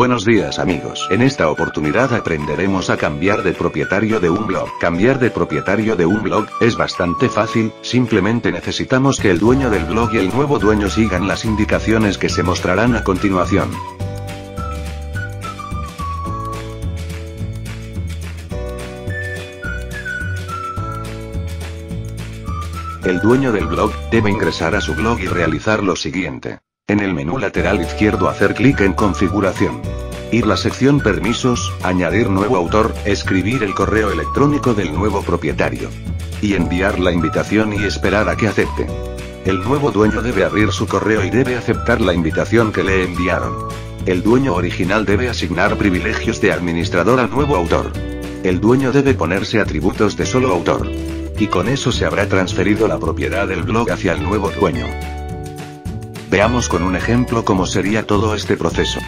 Buenos días amigos. En esta oportunidad aprenderemos a cambiar de propietario de un blog. Cambiar de propietario de un blog es bastante fácil, simplemente necesitamos que el dueño del blog y el nuevo dueño sigan las indicaciones que se mostrarán a continuación. El dueño del blog debe ingresar a su blog y realizar lo siguiente. En el menú lateral izquierdo hacer clic en configuración. Ir la sección permisos, añadir nuevo autor, escribir el correo electrónico del nuevo propietario. Y enviar la invitación y esperar a que acepte. El nuevo dueño debe abrir su correo y debe aceptar la invitación que le enviaron. El dueño original debe asignar privilegios de administrador al nuevo autor. El dueño debe ponerse atributos de solo autor. Y con eso se habrá transferido la propiedad del blog hacia el nuevo dueño. Veamos con un ejemplo cómo sería todo este proceso.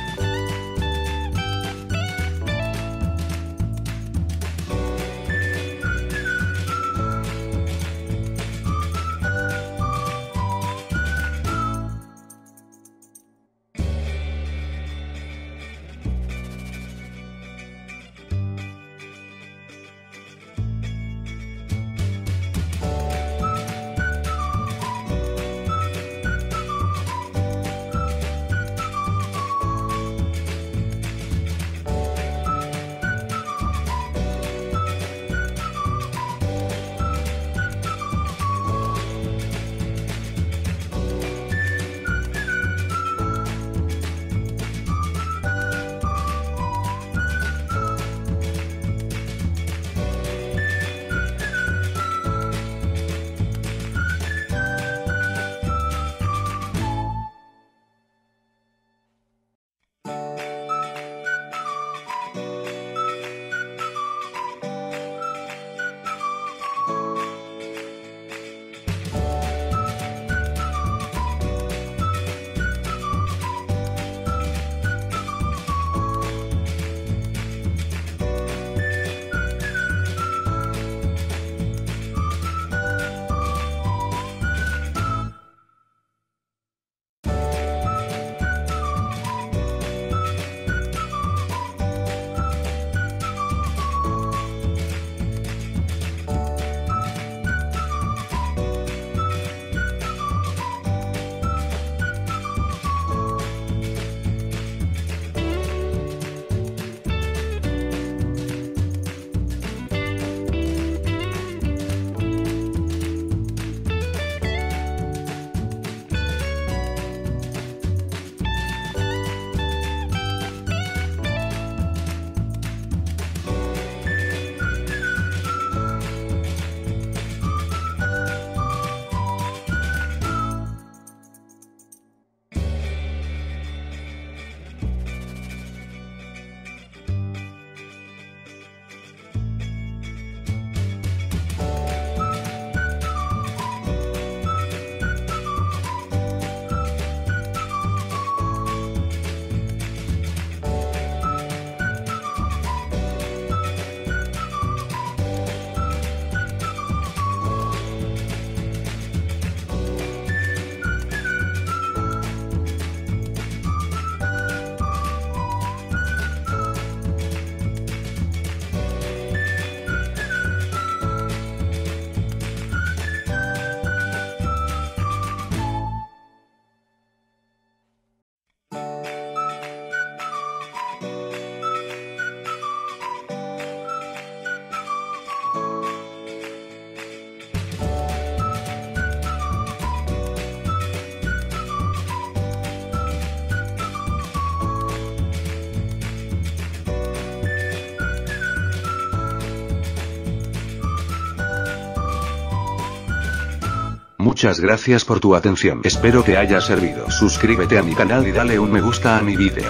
Muchas gracias por tu atención. Espero que haya servido. Suscríbete a mi canal y dale un me gusta a mi vídeo.